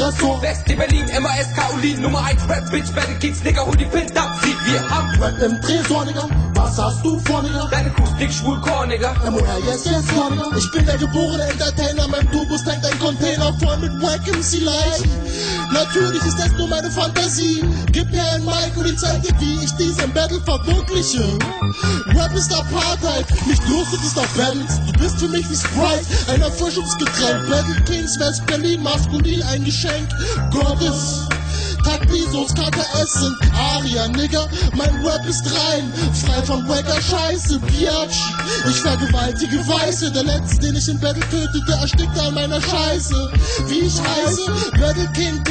Aggressor. West Berlin, MAS, Kaolin, Nummer 1 Rap, Bitch, Battle Kings, Nigga, hol die Pint ab, sieg, wir haben Rap im Tresor, Nigga, was hast du vor, Nigga? deine Crew, dick, schwul, Core, Nigga. MOR, yes, yes, Nigga. Ich bin der geborene Entertainer, mein Turbus tankt ein Container voll mit Wack MC-Leichen. Natürlich ist das nur meine Fantasie. Gib mir ein Mic und ich zeig dir, wie ich diesen Battle verwirkliche. Rap ist Apartheid, mich dürstet es auf Battles. Du bist für mich wie Sprite, ein Erfrischungsgetränk. Battle Kings, West Berlin, maskulin, ein Geschenk Gottes. Taktisos, KKS sind Aria, Nigga, mein Rap ist rein, frei von wacker Scheiße, Biatch. Ich vergewaltige Weiße, der letzte, den ich in Battle tötete, erstickte an meiner Scheiße. Wie ich heiße, Battle King,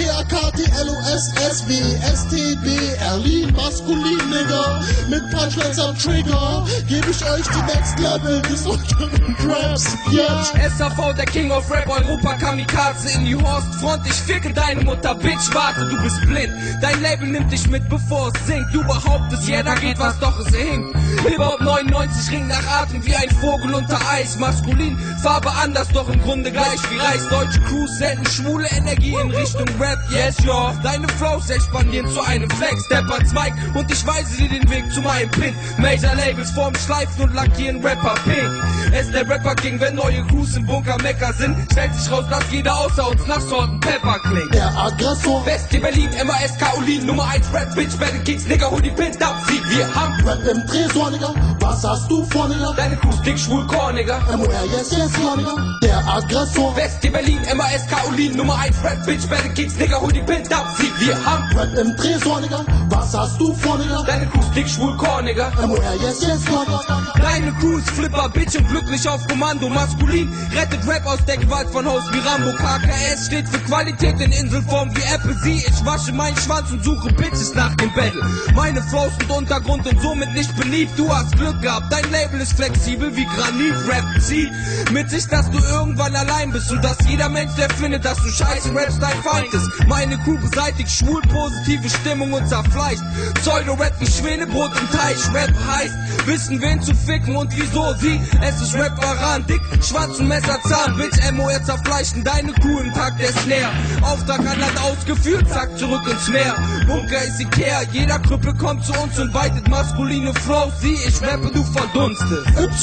P-A-K-T-L-O-S-S-W-E-S-T-B, Berlin, maskulin, Nigga, mit Punchlines am Trigger, gebe ich euch die Next Level des unteren Raps, Biatch. SAV, der King of Rap, Europa, Kamikaze in die Horstfront, ich ficke deine Mutter, Bitch, warte, du bist blind. Dein Label nimmt dich mit, bevor es singt. Du behauptest, ja, da geht was, doch es hinkt. Hip-Hop 99, ring nach Atem wie ein Vogel unter Eis. Maskulin, Farbe anders, doch im Grunde gleich wie Reis. Deutsche Crews senden schwule Energie in Richtung Rap, yes, yo. Deine Flows expandieren zu einem Flex, Step ans Mic und ich weise dir den Weg zu meinem Pin. Major Labels formen Schleifen und lackieren Rapper pink. Es ist der Rapper King, wenn neue Crews im Bunker Mecker sind, stellt sich raus, dass jeder außer uns nach Salt and Pepper klingt. Der Aggressor. West Berlin, MAS, Kaolin, Nummer 1 Rap, Bitch, Battle Kings, Nigga, hol die Pint ab, sieg, wir haben Rap im Tresor, Nigga, was hast du vor, Nigga? deine Crew, dick, schwul, Core, Nigga. MOR, yes, yes, Nigga, der Aggressor. West Berlin, MAS, Kaolin, Nummer 1 Rap, Bitch, Battle Kings, Nigga, hol die Pint ab, sieg, wir haben Rap im Tresor, Nigga, was hast du vor, Nigga? deine Crew, dick, schwul, Core, Nigga. MOR, yes, yes, Nigga. Deine Crew ist Flipper, Bitch und glücklich auf Kommando. Maskulin, rettet Rap aus der Gewalt von Host wie Rambo. KKS steht für Qualität in Inselform wie Apple. Ich wasche meinen Schwanz und suche Bitches nach dem Battle. Meine Flows sind Untergrund und somit nicht beliebt. Du hast Glück gehabt, dein Label ist flexibel wie Granit. Rap zieht mit sich, dass du irgendwann allein bist und dass jeder Mensch, der findet, dass du scheiße rappst, dein Feind ist. Meine Crew beseitigt schwul positive Stimmung und zerfleischt Pseudo-Rap wie Schweinebrot im Teich. Rap heißt wissen, wen zu ficken und wieso sie. Es ist Rap Varan, dick, Schwanz und Messer, Zahn. Bitch, MOR zerfleischen deine Crew im Tag der Snare. Auftrag an Land ausgeführt, zack, zurück ins Meer. Bunker ist Ikea, jeder Krüppel kommt zu uns und weitet maskuline Flows. Sieh, ich rappe, du verdunstest.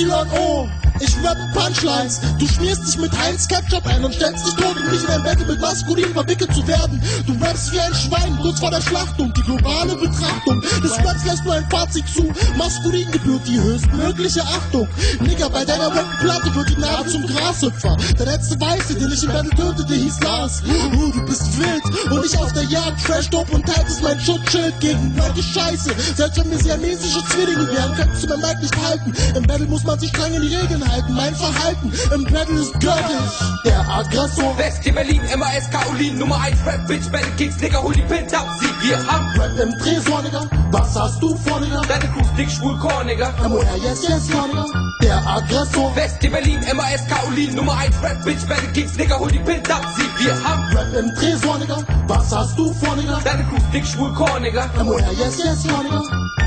YO, ich rappe Punchlines. Du schmierst dich mit Heinz Ketchup ein und stellst dich tot, um nicht in ein Battle mit maskulin verwickelt zu werden. Du rappst wie ein Schwein, kurz vor der Schlachtung. Die globale Betrachtung des Raps lässt nur ein Fazit zu. Maskulin gebührt die höchstmögliche Achtung. Nigga, bei deiner Rap-Platte wird die Narbe zum Grashüpfer. Der letzte Weiße, den ich im Battle tötete, hieß Lars. Du bist wild und ich auf der Jagd. Trash-Dope und teiltest mein Schutzschild gegen wacke Scheiße. Selbst wenn wir siamesische Zwillinge wären, könntest du mein Mic nicht halten. Im Battle muss man sich streng in die Regeln halten. Mein Verhalten im Battle ist göttlich. Der Aggressor. West Berlin, MAS, Kaolin, Nummer 1 Rap, Bitch, Battle Kings, Nigga, hol die Pint ab, sieg, wir haben Rap im Tresor, Nigga, was hast du vor, Nigga? deine Crew, dick, schwul, Core, Nigga. MOR, yes, yes, Nigga, der Aggressor. West Berlin, MAS, Kaolin, Nummer 1 Rap, Bitch, Battle Kings, Nigga, hol die Pint ab, sieg, wir haben Rap im Tresor, Nigga, was hast du vor, Nigga? deine Crew, dick, schwul, Core, Nigga. MOR, yes, yes, Nigga.